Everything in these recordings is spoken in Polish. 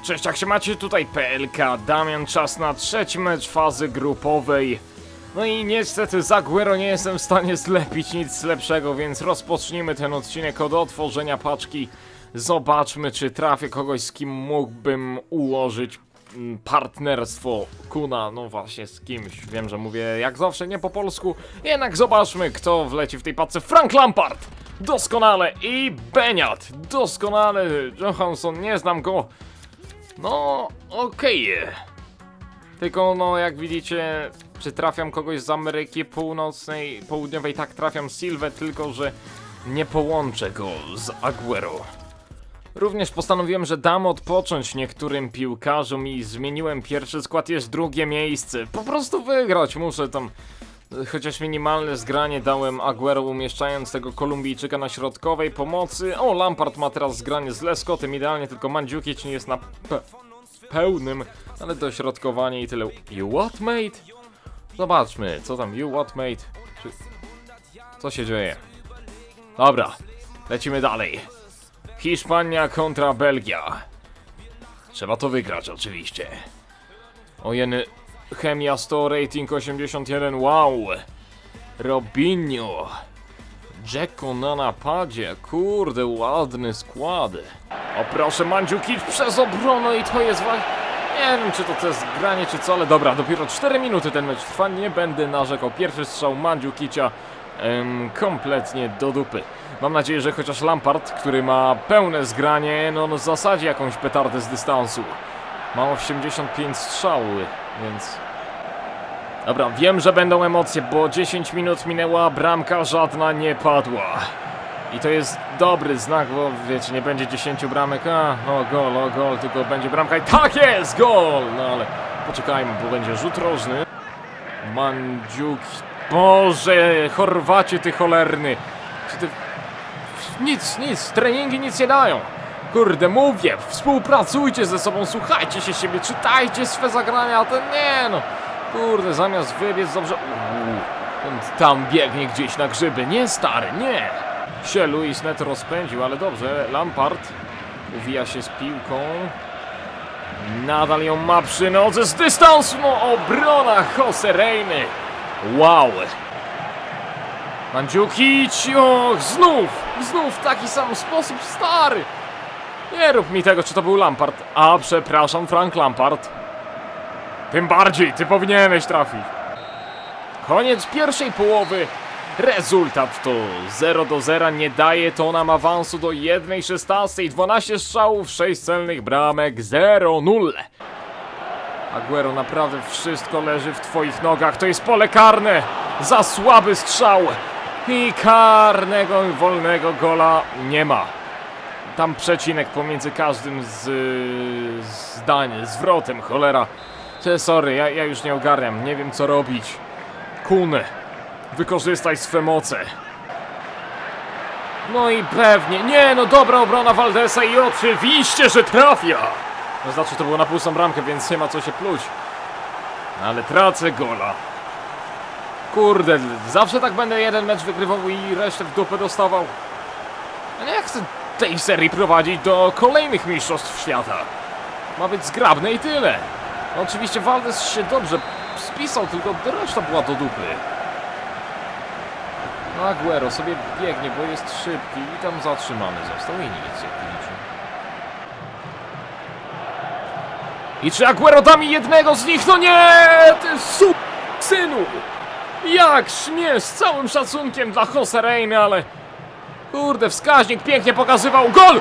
Cześć, jak się macie? Tutaj PLK, Damian, czas na trzeci mecz fazy grupowej. No i niestety z Agüero nie jestem w stanie zlepić nic lepszego, więc rozpocznijmy ten odcinek od otworzenia paczki. Zobaczmy, czy trafię kogoś, z kim mógłbym ułożyć partnerstwo Kuna. No właśnie, z kimś. Wiem, że mówię jak zawsze nie po polsku. Jednak zobaczmy, kto wleci w tej paczce. Frank Lampard! Doskonale! I Beniat! Doskonale! Johansson, nie znam go. No, okej. Tylko no, jak widzicie, czy trafiam kogoś z Ameryki Północnej, Południowej, tak trafiam Silvę, tylko że nie połączę go z Agüero. Również postanowiłem, że dam odpocząć niektórym piłkarzom i zmieniłem pierwszy skład, jest drugie miejsce. Po prostu wygrać muszę tam. Chociaż minimalne zgranie dałem Agüero, umieszczając tego Kolumbijczyka na środkowej pomocy. O, Lampard ma teraz zgranie z Lescottem, idealnie, tylko Mandzukic nie jest na pełnym, ale dośrodkowanie i tyle. You what, mate? Zobaczmy, co tam, you what, mate? Co się dzieje? Dobra, lecimy dalej. Hiszpania kontra Belgia. Trzeba to wygrać oczywiście. Ojeny, Chemia 100, rating 81, wow. Robinho. Dzeko na napadzie, kurde, ładny skład. O proszę, Mandzukic przez obronę i to jest właśnie... Nie wiem, czy to jest granie, czy co, ale dobra, dopiero 4 minuty ten mecz trwa, nie będę narzekał. Pierwszy strzał Mandzukicia kompletnie do dupy. Mam nadzieję, że chociaż Lampard, który ma pełne zgranie, no zasadzi jakąś petardę z dystansu. Ma 85 strzały, więc... Dobra, wiem, że będą emocje, bo 10 minut minęła, bramka żadna nie padła. I to jest dobry znak, bo wiecie, nie będzie 10 bramek, o gol, tylko będzie bramka i tak jest, gol! No ale poczekajmy, bo będzie rzut rożny. Mandzukic, Boże, Chorwacie ty cholerny. Czy ty... Nic, treningi nic nie dają. Kurde, mówię, współpracujcie ze sobą, słuchajcie się siebie, czytajcie swe zagrania, a ten nie no. Kurde, zamiast wybiec dobrze... on tam biegnie gdzieś na grzyby, nie stary, nie. Się Luis net rozpędził, ale dobrze, Lampard uwija się z piłką. Nadal ją ma przy nodze z dystansu, no obrona Jose Reiny. Wow. Mandzukic, och, znów w taki sam sposób, stary. Nie rób mi tego, czy to był Lampard. A, przepraszam, Frank Lampard. Tym bardziej, ty powinieneś trafić. Koniec pierwszej połowy. Rezultat to 0-0, nie daje to nam awansu do 1/16. 12 strzałów, 6 celnych bramek, 0-0. Agüero, naprawdę wszystko leży w twoich nogach. To jest pole karne. Za słaby strzał. I karnego wolnego gola nie ma. Tam przecinek pomiędzy każdym zwrotem, cholera. Sorry, ja już nie ogarniam, nie wiem co robić. Kun, wykorzystaj swe moce. No i pewnie, nie no, dobra obrona Valdesa i oczywiście, że trafia. No znaczy to było na pustą bramkę, więc nie ma co się pluć. Ale tracę gola. Kurde, zawsze tak będę jeden mecz wygrywał i resztę w dupę dostawał. Ja nie chcę tej serii prowadzić do kolejnych mistrzostw świata. Ma być zgrabne i tyle. No oczywiście Valdes się dobrze spisał, tylko reszta była do dupy. No Agüero sobie biegnie, bo jest szybki i tam zatrzymany został i nic, jak widzicie. I czy Agüero da mi jednego z nich? No nie! Ty synu! Jak śmiesz, z całym szacunkiem dla Jose Reiny, ale... Kurde, wskaźnik pięknie pokazywał. Gol!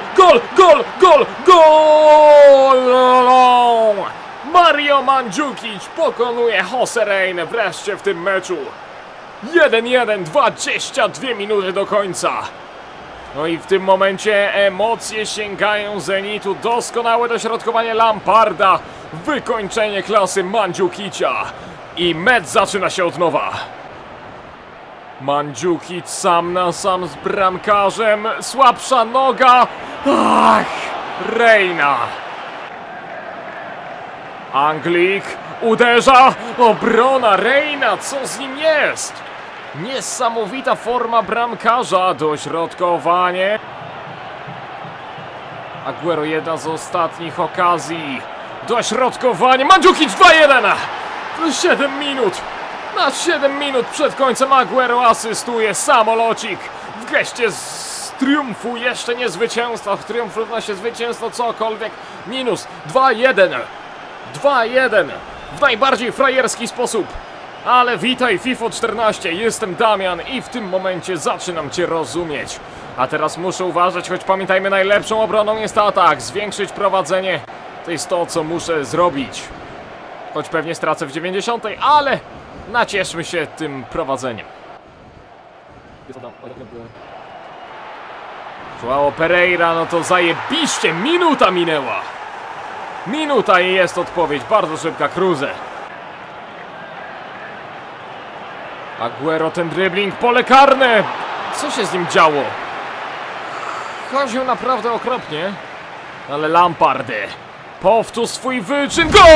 Mario Mandzukic pokonuje Jose Reiny wreszcie w tym meczu. 1-1, 22 minuty do końca. No i w tym momencie emocje sięgają zenitu. Doskonałe dośrodkowanie Lamparda. Wykończenie klasy Mandzukicia. I mecz zaczyna się od nowa. Mandzukic sam na sam z bramkarzem. Słabsza noga. Ach, Reina. Anglik uderza. Obrona Reina, co z nim jest? Niesamowita forma bramkarza. Dośrodkowanie. Aguero jedna z ostatnich okazji. Dośrodkowanie. Mandzukic 2-1. 7 minut. Na 7 minut przed końcem Aguero asystuje samolocik w geście z triumfu, jeszcze nie zwycięstwa, triumf równa się zwycięstwo, cokolwiek, minus 2-1, 2-1, w najbardziej frajerski sposób, ale witaj FIFA 14, jestem Damian i w tym momencie zaczynam Cię rozumieć, a teraz muszę uważać, choć pamiętajmy, najlepszą obroną jest atak, zwiększyć prowadzenie, to jest to, co muszę zrobić, choć pewnie stracę w 90, ale nacieszmy się tym prowadzeniem. João Pereira, no to zajebiście, minuta minęła. Minuta i jest odpowiedź, bardzo szybka, Kruse. Aguero, ten dribbling, pole karne. Co się z nim działo? Chodził naprawdę okropnie. Ale Lampard powtórz swój wyczyn, gol!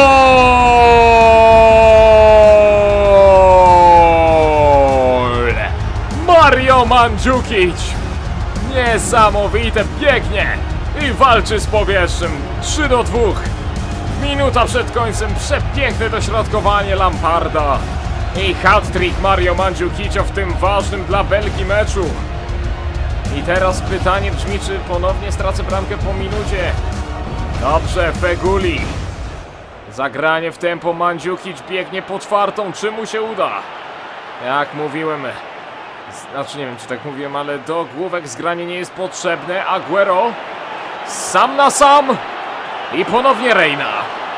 Mario Mandzukic! Niesamowite, biegnie i walczy z powietrzem. 3-2. Minuta przed końcem, przepiękne dośrodkowanie Lamparda. I hat-trick Mario Mandzukicia w tym ważnym dla Belgii meczu. I teraz pytanie brzmi, czy ponownie stracę bramkę po minucie. Dobrze, Feguli. Zagranie w tempo, Mandzukic biegnie po czwartą, czy mu się uda? Jak mówiłem, znaczy nie wiem, czy tak mówiłem, ale do główek zgranie nie jest potrzebne. Aguero sam na sam i ponownie Reina.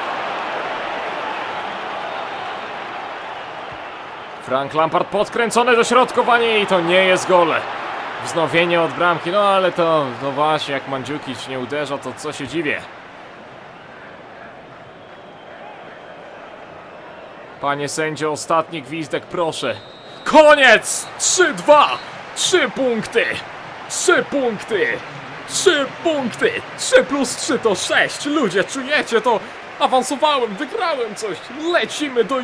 Frank Lampard, podkręcone dośrodkowanie i to nie jest gol. Wznowienie od bramki, no ale to, no właśnie, jak Mandzukic nie uderza, to co się dziwię. Panie sędzio, ostatni gwizdek, proszę. Koniec! 3-2! 3 punkty! 3 punkty! 3 punkty! 3 plus 3 to 6! Ludzie, czujecie to? Awansowałem, wygrałem coś! Lecimy do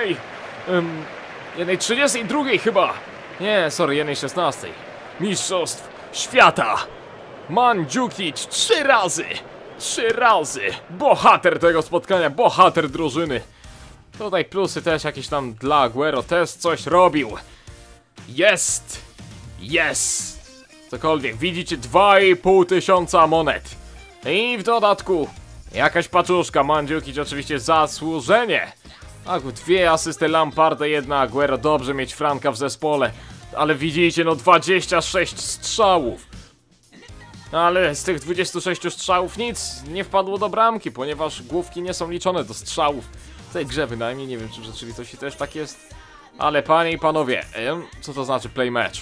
1:32 chyba! Nie, sorry, 1:16. Mistrzostw świata! Mandzukic 3 razy! 3 razy! Bohater tego spotkania, bohater drużyny! Tutaj plusy też jakieś tam dla Aguero, też coś robił. Jest! Jest! Cokolwiek, widzicie, 2500 monet. I w dodatku jakaś paczuszka, Mandzukic oczywiście zasłużenie. Tak, 2 asysty Lamparda, 1 Aguero, dobrze mieć Franka w zespole. Ale widzicie, no 26 strzałów. Ale z tych 26 strzałów nic nie wpadło do bramki, ponieważ główki nie są liczone do strzałów. W tej grze bynajmniej, nie wiem, czy w rzeczywistości też tak jest. Ale panie i panowie, co to znaczy play match?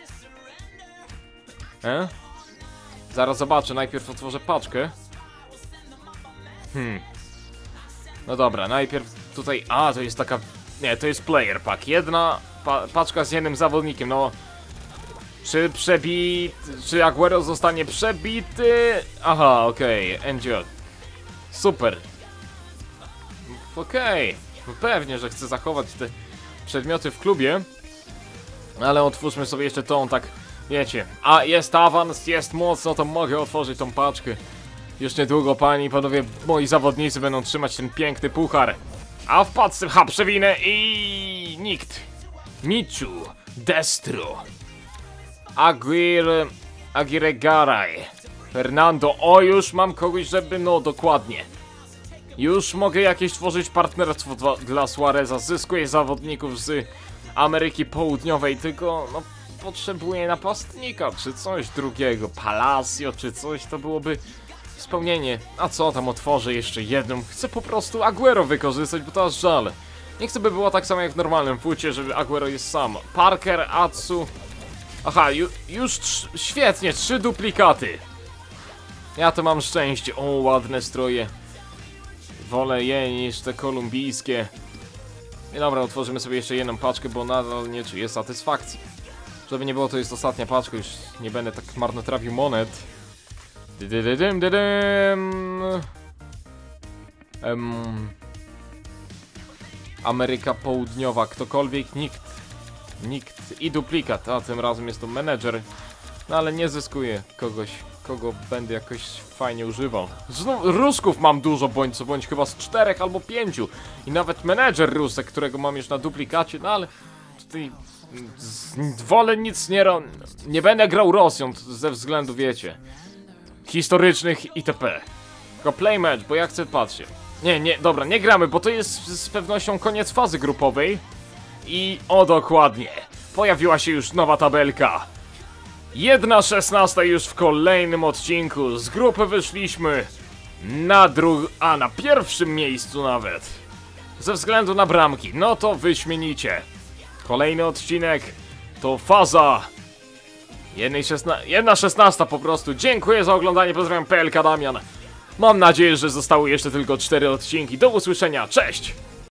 Zaraz zobaczę, najpierw otworzę paczkę. No dobra, najpierw tutaj, to jest taka, nie, to jest player pack. Jedna paczka z jednym zawodnikiem, no. Czy Aguero zostanie przebity? Aha, okej, enjoy. Super. Okej, no pewnie, że chcę zachować te przedmioty w klubie. Ale otwórzmy sobie jeszcze tą, tak, wiecie. A jest awans, jest moc, no to mogę otworzyć tą paczkę. Już niedługo, panie i panowie, moi zawodnicy będą trzymać ten piękny puchar. A w paczce, przewinę i nikt. Michu, Destro, Aguirre Garay, Fernando, o już mam kogoś, żeby, no dokładnie. Już mogę jakieś tworzyć partnerstwo dla Suareza, zyskuję zawodników z Ameryki Południowej, tylko no potrzebuję napastnika, czy coś drugiego, Palacio, czy coś, to byłoby spełnienie. A co tam, otworzę jeszcze jedną, chcę po prostu Aguero wykorzystać, bo to aż żal. Nie chcę, by było tak samo jak w normalnym fucie, żeby Aguero jest sam. Parker, Atsu, aha, już świetnie, 3 duplikaty. Ja to mam szczęście, o ładne stroje. Wolę je niż te kolumbijskie. I dobra, otworzymy sobie jeszcze jedną paczkę, bo nadal nie czuję satysfakcji. Żeby nie było, to jest ostatnia paczka, już nie będę tak marnotrawił monet. Ameryka Południowa, ktokolwiek, nikt i duplikat, a tym razem jest to menedżer. No ale nie zyskuje kogoś kogo będę jakoś fajnie używał. Znów rusków mam dużo, bądź co bądź chyba z 4 albo 5. I nawet menedżer rusek, którego mam już na duplikacie, no ale tutaj wolę nic nie będę grał Rosją ze względu, wiecie, historycznych itp. Tylko play match, bo ja chcę, patrzcie. Nie, dobra, nie gramy, bo to jest z pewnością koniec fazy grupowej. I o dokładnie, pojawiła się już nowa tabelka. 1/16 już w kolejnym odcinku. Z grupy wyszliśmy na pierwszym miejscu nawet. Ze względu na bramki, no to wyśmienicie. Kolejny odcinek to faza 1/16 po prostu. Dziękuję za oglądanie, pozdrawiam PLK Damian. Mam nadzieję, że zostały jeszcze tylko 4 odcinki. Do usłyszenia, cześć!